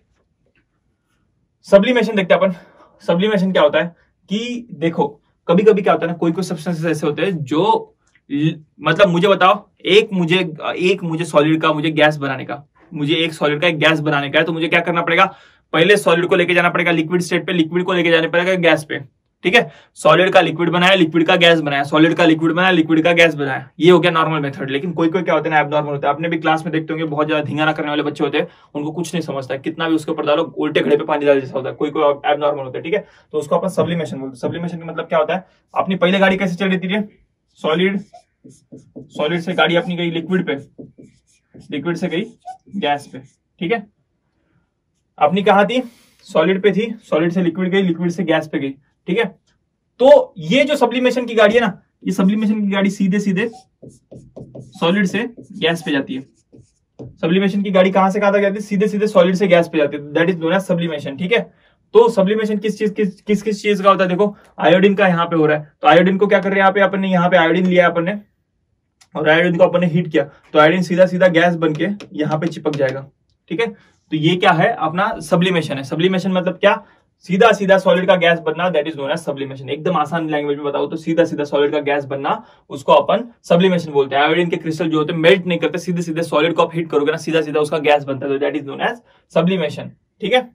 सब्लिमेशन देखते हैं अपन। सब्लिमेशन क्या होता है कि देखो कभी कभी क्या होता है ना, कोई कोई सब्सटेंसेस ऐसे होते हैं जो मतलब मुझे बताओ एक मुझे एक मुझे सॉलिड का मुझे गैस बनाने का मुझे एक सॉलिड का एक गैस बनाने का है, तो मुझे क्या करना पड़ेगा पहले सॉलिड को लेके जाना पड़ेगा लिक्विड स्टेट पे, लिक्विड को लेके जाना पड़ेगा गैस पे, ठीक है। सॉलिड का लिक्विड बनाया, लिक्विड का गैस बनाया, सॉलिड का लिक्विड बनाया, लिक्विड का गैस बनाया, ये हो गया नॉर्मल मेथड। लेकिन कोई कोई क्या होता है ना एबनॉर्मल होता है। आपने भी क्लास में देखते होंगे बहुत ज्यादा धिंगाना करने वाले बच्चे होते हैं, उनको कुछ नहीं समझता है, कितना भी उसके ऊपर डालो उल्टे घड़े पे पानी डाल जैसा होता है, कोई कोई एबनॉर्मल होता है, ठीक है। तो उसको अपन सब्लिमेशन बोलते हैं। सब्लिमेशन का मतलब क्या होता है, अपनी पहले गाड़ी कैसे चल रही थी, सॉलिड सॉलिड से गाड़ी अपनी गई लिक्विड पे, लिक्विड से गई गैस पे, ठीक है। अपनी कहां थी सॉलिड पे थी, सॉलिड से लिक्विड गई, लिक्विड से गैस पे गई, ठीक है। तो ये जो सब्लिमेशन की गाड़ी है ना, ये सब्लिमेशन की गाड़ी सीधे सीधे सॉलिड से गैस पे जाती है। सब्लिमेशन की गाड़ी कहां से कहां तक जाती है, सीधे सीधे सॉलिड से गैस पे जाती है, that is known as sublimation, ठीक है। तो सब्लिमेशन किस चीज किस किस किस चीज का होता है, देखो आयोडीन का यहाँ पे हो रहा है, तो आयोडीन को क्या कर रहे हैं यहाँ पे अपन ने यहाँ पे आयोडीन लिया अपन ने, और आयोडीन को अपन ने हीट किया, तो आयोडीन सीधा सीधा गैस बन के यहाँ पे चिपक जाएगा, ठीक है। तो ये क्या है अपना सब्लिमेशन है। सब्लिमेशन मतलब क्या, सीधा सीधा सॉलिड का गैस बनना, that is known as sublimation. एकदम आसान लैंग्वेज में बताओ तो सीधा सीधा सॉलिड का गैस बनना, उसको अपन सब्लिमेशन बोलते हैं। आयोडीन के क्रिस्टल जो होते हैं मेल्ट नहीं करते, सीधे सीधे सॉलिड को आप हीट करोगे ना सीधा सीधा उसका गैस बनता है, तो that is known as sublimation, ठीक है।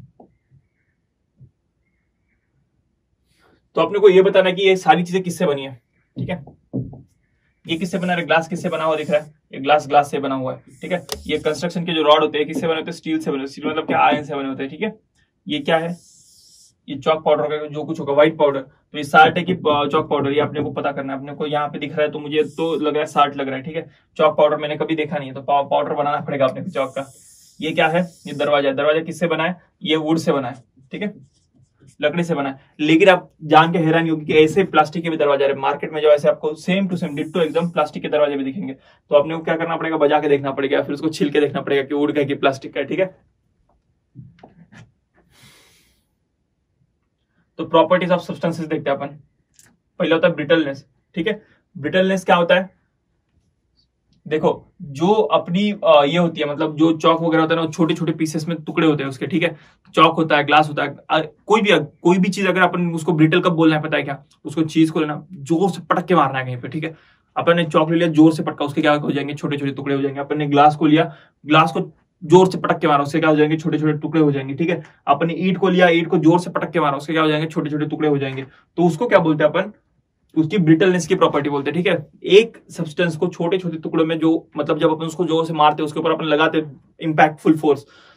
तो अपने को ये बताना है कि ये सारी चीजें किससे बनी है, ठीक है। ये किससे बना है, ग्लास किससे बना हुआ दिख रहा है, ये ग्लास ग्लास से बना हुआ है, ठीक है। ये कंस्ट्रक्शन के जो रॉड होते हैं किससे बने होते हैं, स्टील से बने, स्टील मतलब क्या आयरन से बने होते हैं, ठीक है। ये क्या है, ये चॉक पाउडर का जो कुछ होगा व्हाइट पाउडर, तो ये साल्ट है कि चॉक पाउडर, ये अपने को पता करना है। अपने को यहाँ पे दिख रहा है तो मुझे तो लग रहा है साल्ट लग रहा है, ठीक है। चॉक पाउडर मैंने कभी देखा नहीं है, तो पाउडर बनाना पड़ेगा अपने को चॉक का। ये क्या है, ये दरवाजा, दरवाजा किससे बना है, ये वुड से बना है, ठीक है, लकड़ी से बना है। लेकिन आप जान के हैरानी होगी कि ऐसे प्लास्टिक के भी दरवाजे है मार्केट में, जो ऐसे आपको सेम टू सेम डिट्टो एकदम प्लास्टिक के दरवाजे भी दिखेंगे। तो आपने को क्या करना पड़ेगा, बजा के देखना पड़ेगा, फिर उसको छिल के देखना पड़ेगा कि वुड का कि प्लास्टिक का, ठीक है। तो प्रॉपर्टीज ऑफ सब्सटेंसेस देखते हैं अपन। पहले होता है ब्रिटलनेस, ठीक है। ब्रिटलनेस क्या होता है, देखो जो अपनी ये होती है मतलब जो चौक वगैरह होता है ना, छोटे छोटे पीसेस में टुकड़े होते हैं उसके, ठीक है। चौक होता है, ग्लास होता है, कोई भी कोई भी चीज अगर अपन उसको ब्रिटल कब बोलना है पता है क्या, उसको चीज को लेना जोर से पटक के मारना है कहीं पे, ठीक है। अपन ने चौक ले लिया, जोर से पटका, उसके क्या हो जाएंगे, छोटे छोटे टुकड़े हो जाएंगे। अपन ने ग्लास को लिया, ग्लास को जोर से पटक के मारा, उसके क्या हो जाएंगे, छोटे छोटे टुकड़े हो जाएंगे, ठीक है। अपन ने ईंट को लिया, ईंट को जोर से पटक के मारा, उसके क्या हो जाएंगे, छोटे छोटे टुकड़े हो जाएंगे। तो उसको क्या बोलते हैं अपन, उसकी ब्रिटलनेस की प्रॉपर्टी बोलते हैं, ठीक है। एक सब्सटेंस को छोटे छोटे टुकड़ों में जो मतलब जब अपन उसको जोर से मारते हैं उसके ऊपर अपन लगाते इंपैक्टफुल फोर्स,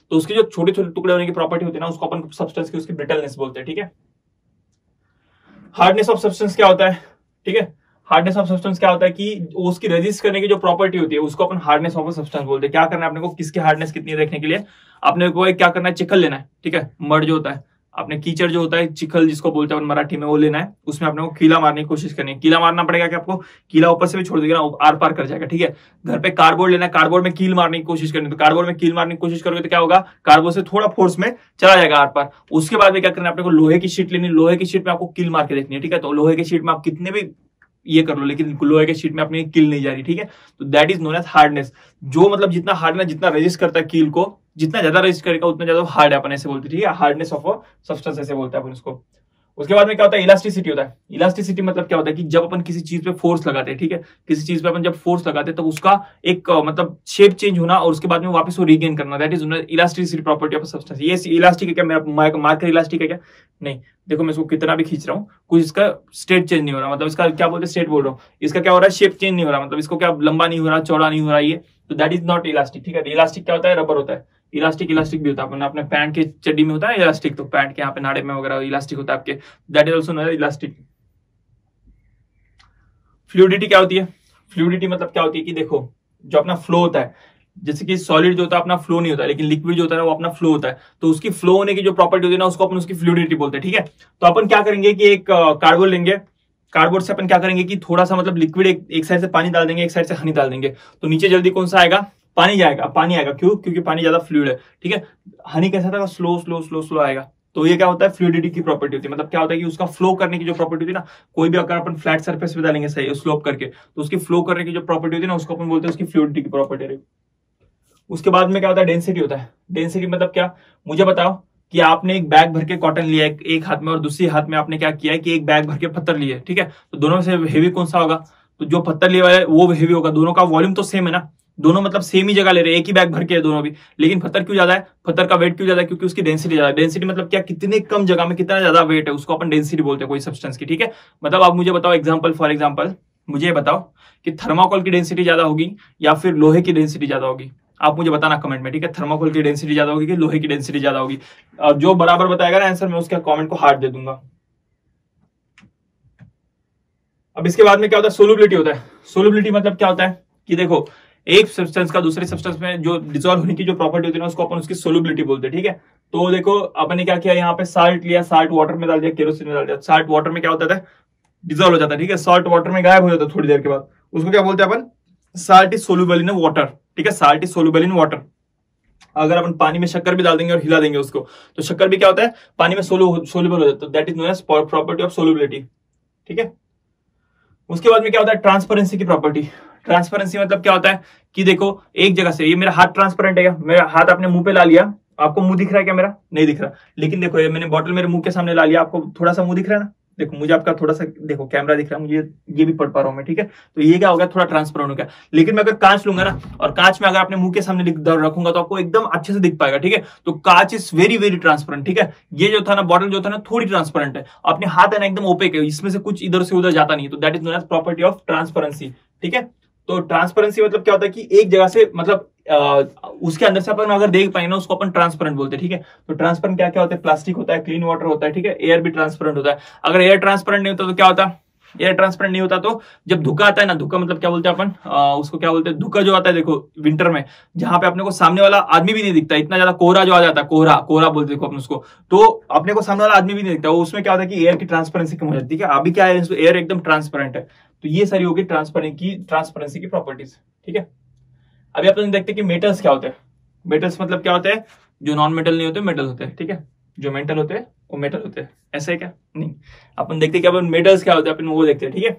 तो उसके जो छोटे छोटे टुकड़े होने की प्रॉपर्टी होती है ना, उसको अपन सब्सटेंस की उसकी ब्रिटलनेस बोलते हैं। ठीक है, हार्डनेस ऑफ सब्सटेंस क्या होता है? ठीक है, हार्डनेस ऑफ सब्सटेंस क्या होता है कि उसकी रेजिस्ट करने की जो प्रॉपर्टी होती है उसको अपन हार्डनेस ऑफ सब्सटेंस बोलते हैं। क्या करना है अपने को, किसकी हार्डनेस कितनी है देखने के लिए आपने को क्या करना है, चिखल लेना है। ठीक है, मड जो होता है अपने कीचड़ जो होता है, चिखल जिसको बोलते हैं मराठी में, वो लेना है। उसमें अपने को कीला मारने की कोशिश करनी है। कीला मारना पड़ेगा कि आपको कीला ऊपर से भी छोड़ देगा ना, आर पार कर जाएगा। ठीक है, घर पे कार्डबोर्ड लेना है, कार्डबोर्ड में कील मारने की कोशिश करनी है। तो कार्डबोर्ड में कील मारने की कोशिश करोगे तो क्या होगा, कार्डबोर्ड से थोड़ा फोर्स में चला जाएगा आर पार। उसके बाद में क्या करना है अपने को, लोहे की शीट लेनी है। लोहे की शीट में आपको कील मार के देखनी है। ठीक है, तो लोहे की शीट में आप कितने भी ये कर लो, लेकिन लोहे के शीट में अपनी कील नहीं जा रही। ठीक है, तो that is known as hardness. जो मतलब जितना हार्डनेस, जितना रेजिस्ट करता है कील को, जितना ज्यादा रेजिस्ट करेगा उतना ज्यादा हार्ड है, अपन ऐसे बोलते हैं। ठीक है, हार्डनेस ऑफ अ सब्सटेंस ऐसे बोलते हैं अपन उसको। उसके बाद में क्या होता है, इलास्टिसिटी होता है। इलास्टिसिटी मतलब क्या होता है कि जब अपन किसी चीज पे फोर्स लगाते हैं, ठीक है, किसी चीज पे अपन जब फोर्स लगाते हैं तो उसका एक मतलब शेप चेंज होना और उसके बाद में वापस वो रीगेन करना, that is elasticity property of substance. ये इलास्टिक है क्या, मेरा मार्कर इलास्टिक है क्या? नहीं, देखो मैं इसको कितना भी खींच रहा हूँ, कुछ इसका स्टेट चेंज नहीं हो रहा, मतलब इसका क्या बोलते हैं, स्टेट बोल रहा हूँ। इसका क्या हो रहा है, शेप चेंज नहीं हो रहा, मतलब इसको क्या लंबा नहीं हो रहा, चौड़ा नहीं हो रहा, ये तो दैट इज नॉट इलास्टिक। ठीक है, इलास्टिक क्या होता है, रबर होता है। इलास्टिक इलास्टिक भी होता है, अपने पैंट के चड्डी में होता है इलास्टिक, तो पैंट के यहाँ पे नाड़े में वगैरह इलास्टिक होता है आपके, that is also not elastic. Fluidity क्या होती है? फ्लूइडिटी मतलब क्या होती है कि देखो जो अपना फ्लो होता है, जैसे कि सॉलिड जो होता है अपना फ्लो नहीं होता है, लेकिन लिक्विड जो होता है वो अपना फ्लो होता है, तो उसकी फ्लो होने की जो प्रॉपर्टी होती है ना, उसको अपन उसकी फ्लूइडिटी बोलते हैं। ठीक है, तो अपन क्या करेंगे कि एक कार्डबोर्ड लेंगे, कार्डबोर्ड से अपन क्या करेंगे कि थोड़ा सा मतलब लिक्विड एक, एक साइड से पानी डाल देंगे, एक साइड से हनी डाल देंगे, तो नीचे जल्दी कौन सा आएगा, पानी जाएगा। पानी आएगा क्यों? क्योंकि पानी ज्यादा फ्लूइड है। ठीक है, हनी कैसा था, स्लो स्लो स्लो स्लो आएगा। तो ये क्या होता है, फ्लूइडिटी की प्रॉपर्टी होती है। मतलब क्या होता है कि उसका फ्लो करने की जो प्रॉपर्टी होती है ना, कोई भी अगर अपन फ्लैट सरफेस पे डालेंगे सही स्लोप करके, तो उसकी फ्लो करने की जो प्रॉपर्टी होती है ना, उसको अपन बोलते हैं उसकी फ्लूइडिटी की प्रॉपर्टी रहेगी। उसके बाद में क्या होता है, डेंसिटी होता है। डेंसिटी मतलब क्या, मुझे बताओ कि आपने एक बैग भर के कॉटन लिया है एक हाथ में, और दूसरी हाथ में आपने क्या किया है कि एक बैग भर के पत्थर लिए। ठीक है, तो दोनों में से हेवी कौन सा होगा? तो जो पत्थर लिया है वो हेवी होगा। दोनों का वॉल्यूम तो सेम है ना, दोनों मतलब सेम ही जगह ले रहे हैं, एक ही बैग भर के है दोनों भी, लेकिन पत्थर क्यों ज्यादा है, पत्थर का वेट क्यों ज्यादा है? क्योंकि उसकी डेंसिटी ज्यादा है। डेंसिटी मतलब क्या, कितने कम जगह में कितना ज्यादा वेट है, उसको अपन डेंसिटी बोलते हैं कोई सब्सटेंस की। ठीक है, मतलब आप मुझे बताओ एग्जांपल, फॉर एग्जांपल मुझे बताओ कि थर्माकोल की डेंसिटी ज्यादा होगी या फिर लोहे की डेंसिटी ज्यादा होगी? आप मुझे बताना कमेंट में। ठीक है, थर्माकोल की डेंसिटी ज्यादा होगी कि लोहे की डेंसिटी ज्यादा होगी? और जो बराबर बताएगा ना आंसर, मैं उसके कमेंट को हार्ट दे दूंगा। अब इसके बाद में क्या होता है, सोलुबिलिटी होता है। सोलुबिलिटी मतलब क्या होता है कि देखो एक सब्सटेंस का दूसरे सब्सटेंस में जो डिसॉल्व होने की जो प्रॉपर्टी होती है ना, उसको अपन उसकी सोलुबिलिटी बोलते हैं। ठीक है, तो देखो अपन ने क्या किया, यहाँ पे साल्ट लिया, साल्ट वाटर में डाल दिया, केरोसिन में डाल दिया। साल्ट वाटर में क्या होता है, डिसॉल्व हो जाता है। ठीक है, सॉल्ट वाटर में गायब हो जाता है थोड़ी देर के बाद, उसको क्या बोलते हैं अपन, salt is soluble in water. ठीक है, salt is soluble in water. अगर अपन पानी में शक्कर भी डाल देंगे और हिला देंगे उसको, तो शक्कर भी क्या होता है, पानी में सोल्यूबल हो जाता है, that is known as property of solubility. ठीक है, उसके बाद में क्या होता है, ट्रांसपेरेंसी की प्रॉपर्टी। ट्रांसपेरेंसी मतलब क्या होता है कि देखो एक जगह से, ये मेरा हाथ ट्रांसपेरेंट है क्या, मेरा हाथ आपने मुंह पे ला लिया, आपको मुंह दिख रहा है क्या, मेरा नहीं दिख रहा, लेकिन देखो ये मैंने बॉटल मेरे मुंह के सामने ला लिया, आपको थोड़ा सा मुंह दिख रहा है ना, देखो मुझे आपका थोड़ा सा देखो कैमरा दिख रहा है, मुझे ये भी पढ़ पा रहा हूं मैं। ठीक है, तो ये क्या होगा, थोड़ा ट्रांसपेरेंट हो गया। लेकिन मैं अगर कांच लूंगा ना, और कांच में अगर अपने मुंह के सामने रखूंगा तो आपको एकदम अच्छे से दिख पाएगा। ठीक है, तो कांच इज वेरी वेरी ट्रांसपेरेंट। ठीक है, ये जो था ना, बॉटल जो था ना, थोड़ी ट्रांसपेरेंट है, अपने हाथ है ना एकदम ओपेक है, इसमें से कुछ इधर से उधर जाता नहीं, तो that is known as property of transparency. ठीक है, तो ट्रांसपेरेंसी मतलब क्या होता है कि एक जगह से मतलब आ, उसके अंदर से अपन अगर देख पाए ना, उसको अपन ट्रांसपेरेंट बोलते हैं। ठीक है, तो ट्रांसपेरेंट क्या क्या होता है, प्लास्टिक होता है, क्लीन वाटर होता है। ठीक है, एयर भी ट्रांसपेरेंट होता है। अगर एयर ट्रांसपेरेंट नहीं होता तो क्या होता, एयर ट्रांसपेरेंट नहीं होता तो जब धुका आता है ना, धुका मतलब क्या बोलते हैं अपन, आ, उसको क्या बोलते हैं, धुका जो आता है देखो विंटर में, जहां पे अपने को सामने वाला आदमी भी नहीं दिखता, इतना ज्यादा कोहरा जो आ जाता है, कोहरा कोहरा बोलते देखो अपन उसको, तो अपने को सामने वाला आदमी भी नहीं दिखता, उसमें क्या होता है कि एयर की ट्रांसपेरेंसी कम हो जाती है। अभी क्या है, एयर एकदम ट्रांसपेरेंट है, तो ये सारी होगी ट्रांसपेरेंट की ट्रांसपेरेंसी की प्रॉपर्टीज। ठीक है, अभी अपन देखते हैं कि मेटल्स क्या होते हैं। मेटल्स मतलब क्या होते हैं, जो नॉन मेटल नहीं होते मेटल होते हैं। ठीक है, जो मेटल होते हैं वो मेटल होते हैं, ऐसा है क्या, नहीं। अपन देखते हैं कि अपन मेटल्स क्या होते हैं, अपन वो देखते हैं। ठीक है,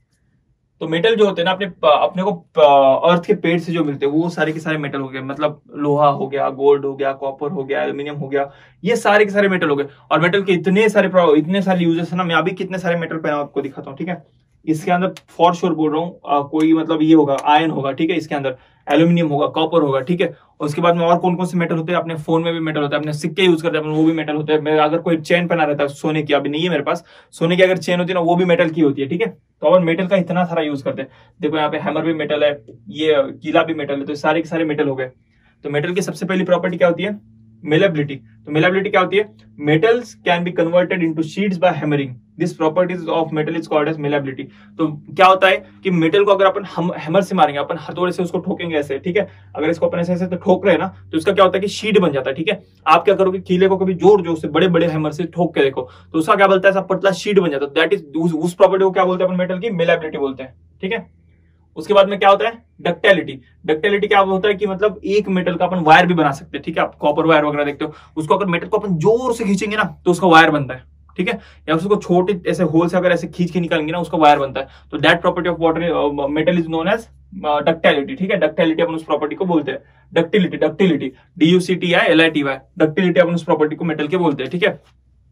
तो मेटल जो होते हैं ना, अपने अपने को अर्थ के पेड़ से जो मिलते हैं वो सारे के सारे मेटल हो गए, मतलब लोहा हो गया, गोल्ड हो गया, कॉपर हो गया, एल्यूमिनियम हो गया, ये सारे के सारे मेटल हो गए। और मेटल के इतने सारे इतने सारे यूजेस है ना, मैं अभी कितने सारे मेटल पे आपको दिखाता हूँ। ठीक है, इसके अंदर फॉर श्योर बोल रहा हूँ, कोई मतलब ये होगा आयन होगा। ठीक है, इसके अंदर एल्यूमिनियम होगा, कॉपर होगा। ठीक है, और उसके बाद में और कौन कौन से मेटल होते हैं, अपने फोन में भी मेटल होता है, अपने सिक्के यूज करते हैं वो भी मेटल होते हैं। मैं अगर कोई चेन पहना रहता है सोने की, अभी नहीं है मेरे पास, सोने की अगर चेन होती है ना, वो भी मेटल की होती है। ठीक है, तो अपन मेटल का इतना सारा यूज करते हैं। देखो यहाँ पे हैमर भी मेटल है, ये कीला भी मेटल है, तो सारे के सारे मेटल हो गए। तो मेटल की सबसे पहली प्रॉपर्टी क्या होती है मेलेबिलिटी। तो मेलेबिलिटी क्या होती है? Metals can be converted into sheets by hammering, this properties of metal is called as malleability. तो क्या होता है कि मेटल को अगर अपन हम हैमर से मारेंगे, अपन हथौड़े से उसको ठोकेंगे ऐसे, ठीक है, अगर इसको अपन ऐसे ऐसे तो ठोक रहे हैं ना, तो इसका क्या होता है कि शीट बन जाता है, ठीक है। आप क्या करोगे, कीले को कभी जोर जोर से बड़े बड़े हैमर से ठोक के देखो, तो उसका क्या बोलता है, ऐसा पतला शीट बन जाता है। दैट इज उस प्रॉपर्टी को क्या बोलते हैं अपन मेटल की? मेलेबिलिटी बोलते हैं, ठीक है। उसके बाद में क्या होता है? डक्टिलिटी। डक्टिलिटी क्या होता है कि मतलब एक मेटल का अपन वायर भी बना सकते हैं, ठीक है। आप कॉपर वायर वगैरह देखते हो, उसको अगर मेटल को अपन जोर से खींचेंगे ना तो उसका वायर बनता है, ठीक है। या उसको छोटे ऐसे होल से अगर ऐसे खींच के निकालेंगे ना, उसका वायर बनता है। तो that property of water metal is known as ductility, ठीक है। डक्टिलिटी अपन उस प्रॉपर्टी को बोलते हैं ductility. Ductility D U C T I L I T Y, ductility अपन उस प्रॉपर्टी को मेटल के बोलते हैं, ठीक है।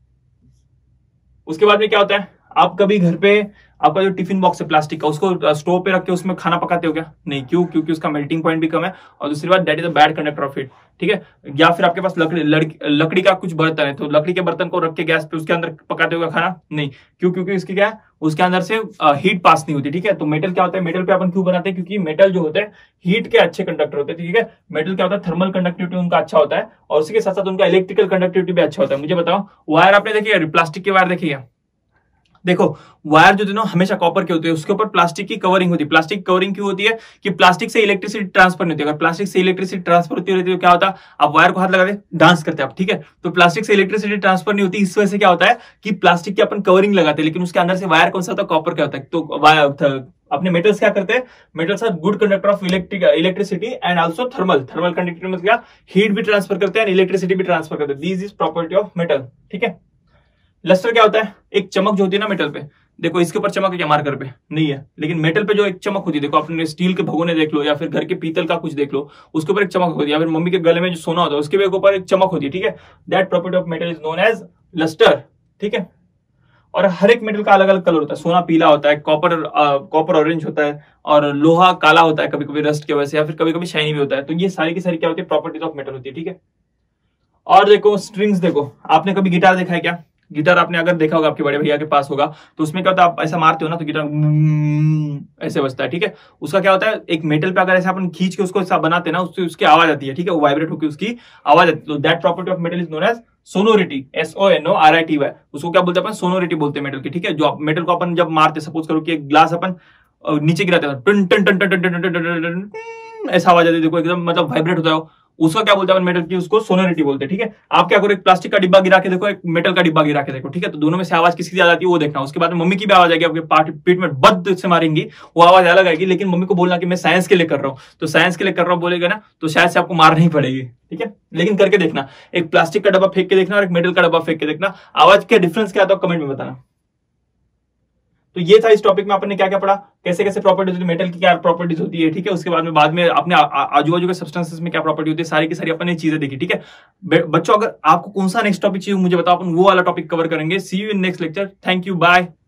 उसके बाद में क्या होता है, आप कभी घर पे आपका जो टिफिन बॉक्स है प्लास्टिक का, उसको स्टोव पे रख के उसमें खाना पकाते हो क्या? नहीं। क्यों? क्योंकि उसका मेल्टिंग पॉइंट भी कम है, और दूसरी बात that is a bad conductor of heat, ठीक है। या फिर आपके पास लकड़ी लकड़ी का कुछ बर्तन है, तो लकड़ी के बर्तन को रख के गैस पे उसके अंदर पकाते हो खाना? नहीं। क्यों? क्योंकि इसकी क्या है, उसके अंदर से हीट पास नहीं होती, ठीक है। तो मेटल क्या होता है, मेटल पे अपन क्यों बनाते हैं? क्योंकि मेटल जो होते हैं हीट के अच्छे कंडक्टर होते हैं, ठीक है। मेटल क्या होता है, थर्मल कंडक्टिविटी उनका अच्छा होता है, और उसी के साथ साथ उनका इलेक्ट्रिकल कंडक्टिविटी भी अच्छा होता है। मुझे बताओ, वायर आपने देखी है, प्लास्टिक के वायर देखी है? देखो, वायर जो दोनों हमेशा कॉपर के होते हैं, उसके ऊपर प्लास्टिक की कवरिंग होती है। प्लास्टिक कवरिंग क्यों होती है? कि प्लास्टिक से इलेक्ट्रिसिटी ट्रांसफर नहीं होती। अगर प्लास्टिक से इलेक्ट्रिसिटी ट्रांसफर होती रहती है तो क्या होता है, आप वायर को हाथ लगा दे डांस करते हैं आप, ठीक है। तो प्लास्टिक से इलेक्ट्रिसिटी ट्रांसफर नहीं होती, इस वजह से क्या होता है कि प्लास्टिक के अपन कवरिंग लगाते हैं, लेकिन उसके अंदर से वायर कौन सा होता है? कॉपर का होता है। तो अपने मेटल्स क्या करते हैं? Metals are good conductor of electric electricity and also thermal. Thermal conductivity मतलब क्या? हीट भी ट्रांसफर करते हैं, इलेक्ट्रिसिटी भी ट्रांसफर करते हैं। This is property of metal, ठीक है। लस्टर क्या होता है? एक चमक जो होती है ना मेटल पे, देखो इसके ऊपर चमक है क्या? मार्कर पे नहीं है, लेकिन मेटल पे जो एक चमक होती है, देखो अपने स्टील के भगोने देख लो, या फिर घर के पीतल का कुछ देख लो, उसके ऊपर एक चमक होती है, या फिर मम्मी के गले में जो सोना होता है उसके ऊपर एक चमक होती है, ठीक है। That property of metal is known as lustre, ठीक है। और हर एक मेटल का अलग अलग कलर होता है। सोना पीला होता है, कॉपर कॉपर ऑरेंज होता है, और लोहा काला होता है कभी कभी रस्ट की वजह से, या फिर कभी कभी शाइनी भी होता है। तो ये सारी की सारी क्या होती है? प्रॉपर्टीज ऑफ मेटल होती है, ठीक है। और देखो स्ट्रिंग्स, देखो आपने कभी गिटार देखा है क्या? गिटार आपने अगर देखा होगा, आपके बड़े भैया के पास होगा, तो उसमें क्या होता है, आप ऐसा मारते हो ना तो गिटार ऐसे बजता है, ठीक है। उसका क्या होता है, एक मेटल पे अगर ऐसे अपन खींच के उसको ऐसा बनाते हैं ना, उससे उसकी आवाज आती है, ठीक है, वो वाइब्रेट होकर उसकी आवाज आती है। तो that property of metal is known as sonority, S O N O R I T Y. उसको क्या बोलते हैं अपन? सोनोरिटी बोलते हैं मेटल की, ठीक है। जो मेटल को अपन जब मारते, सपोज करो कि एक ग्लास अपन नीचे गिराते हैं, टन टन टन टन टन टन टन टन ऐसा आवाज आती है, देखो एकदम मतलब वाइब्रेट होता है, उसका क्या बोलते हैं मेटल की? उसको सोनोरिटी बोलते हैं, ठीक है। आप क्या करो, एक प्लास्टिक का डिब्बा गिरा के देखो, एक मेटल का डिब्बा गिरा के देखो, ठीक है। तो दोनों में से आवाज किसकी ज्यादा आती है वो देखना। उसके बाद में मम्मी की भी आवाज आएगी, आपके पीठ में बद से मारेंगी, वो आवाज अलग आएगी, लेकिन मम्मी को बोलना कि मैं साइंस के लिए कर रहा हूँ, तो साइंस के लिए कर रहा हूँ बोलेगा ना, तो शायद से आपको मार नहीं पड़ेगी, ठीक है। लेकिन करके देखना, एक प्लास्टिक का डब्बा फेंक के देखना और एक मेटल का डब्बा फेंक के देखना, आवाज का डिफरेंस क्या आता है कमेंट में बताना। तो ये था इस टॉपिक में अपन ने क्या क्या पढ़ा, कैसे कैसे प्रॉपर्टीज होती है, मेटल की क्या प्रॉपर्टीज होती है, ठीक है। उसके बाद में बाद में अपने आजू बाजू के सब्सटेंसेस में क्या प्रॉपर्टी होती है, सारी की सारी अपन ने चीजें देखी, ठीक है। बच्चों, अगर आपको कौन सा नेक्स्ट टॉपिक चाहिए मुझे बताओ, अपन वो वाला टॉपिक कवर करेंगे। See you in next lecture. Thank you, bye.